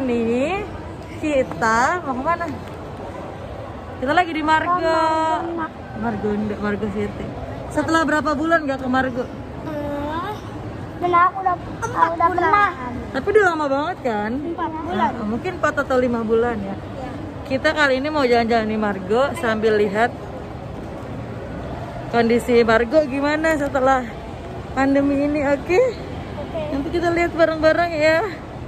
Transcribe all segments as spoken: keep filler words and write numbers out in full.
ini kita mau kemana? Kita lagi di Margo. Margonda, Margo City. Setelah berapa bulan gak ke Margo? Hmm, dan aku udah, aku udah pernah. Tapi udah lama banget kan? Empat bulan. Nah, mungkin empat atau lima bulan ya. Kita kali ini mau jalan-jalan di Margo sambil lihat kondisi Margo gimana setelah pandemi ini, oke? Okay? Oke. Nanti kita lihat bareng-bareng ya.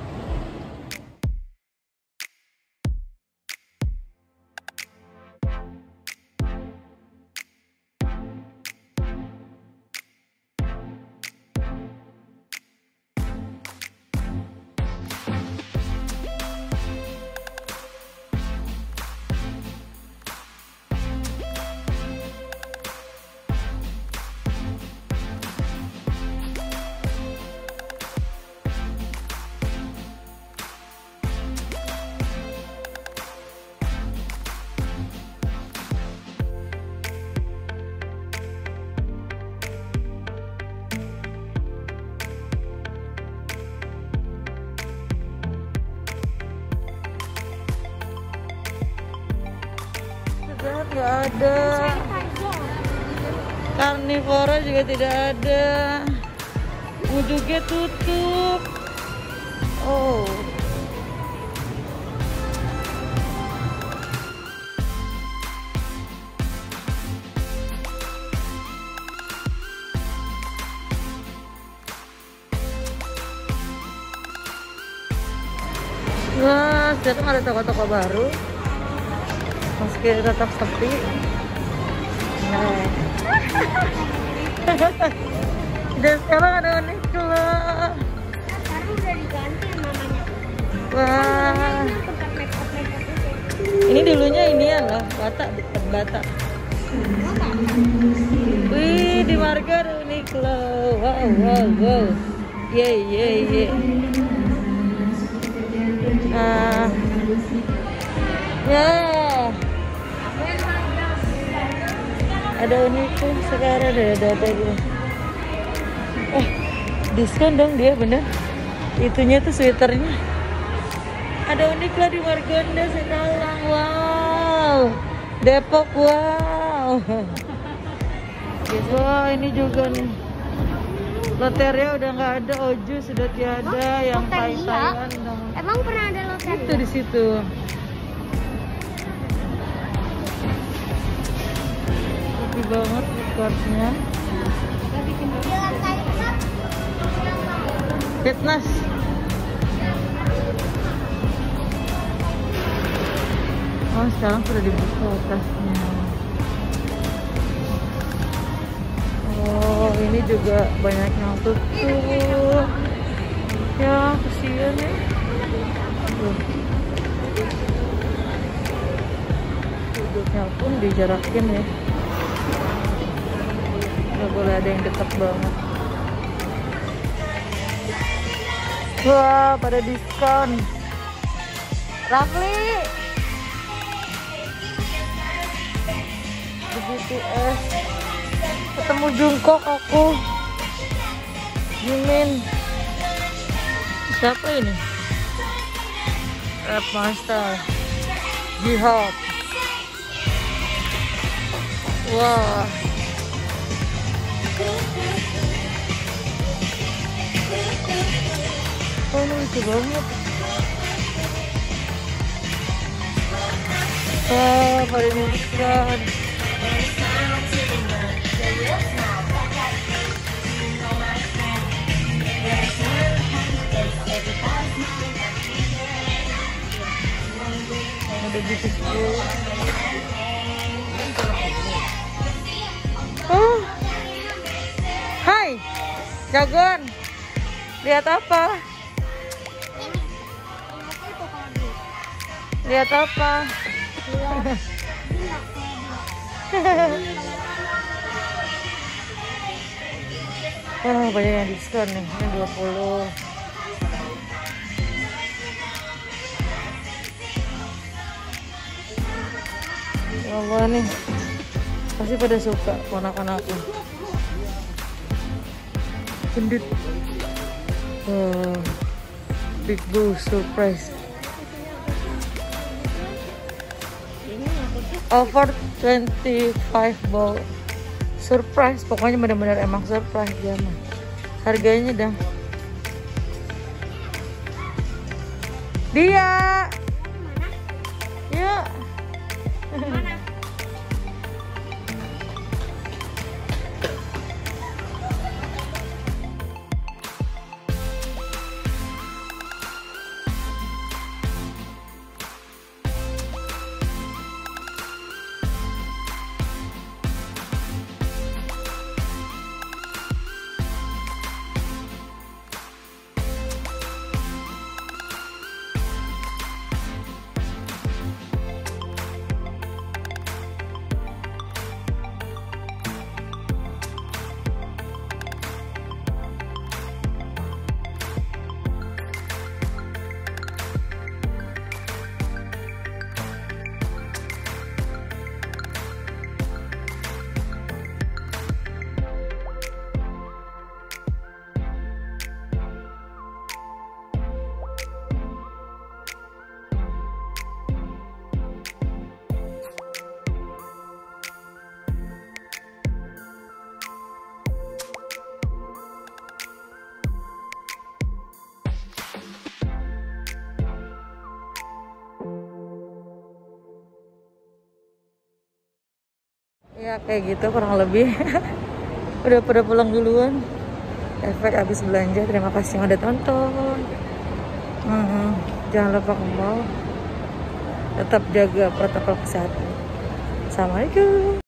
Nggak ada, karnivora juga tidak ada, wujudnya tutup. Oh, wah, sekarang ada toko-toko baru. Meski tetap sepi. Nah. Dan sekarang ada Uniqlo. Sekarang udah diganti namanya. Wah. Ini dulunya inian loh, Bata, dekat Bata. Wih, di Margo ada Uniqlo. Wow, wow, wow. Yeay, yeay, yeay. Nah. Ya. Ada Uniqlo sekarang, ada ada ada gitu. Eh, diskon dong dia, bener. Itunya tuh sweaternya. Ada Uniqlo di Margonda sekarang. Wow. Depok, wow. Gitu, ini juga nih. Loteria udah nggak ada, Oju sudah tiada, oh, yang tai-taian dong. Emang pernah ada loteria? Itu di situ. Banget kuartnya. Fitness. Oh, sekarang sudah dibuka atasnya. Oh, ini juga banyak yang tutup. Ya, kasihan ya. Tuh. Duduknya pun dijarakin ya. Nggak boleh ada yang dekat banget. Wah, pada diskon. Rafli di B T S ketemu Jungkook aku. Jimin. Siapa ini? Rap Master J-Hope. Wah. Oh, ini lucu banget. Oh, pada diskon. Ada B T S. Oh. Hai. Jagoan. Lihat apa? Lihat apa? Oh, banyak yang diskon nih. Ini dua puluh. Ya Allah nih. Pasti pada suka ponakan aku. Gendut. Oh, Big Boo surprise. Over twenty-five ball. Surprise, pokoknya benar-benar emang surprise dia mah. Harganya dah. Dia. Yuk. Mana? Ya kayak gitu kurang lebih. Udah pada pulang duluan. Efek habis belanja. Terima kasih yang udah tonton. Hmm, jangan lupa kembali. Tetap jaga protokol kesehatan. Assalamualaikum.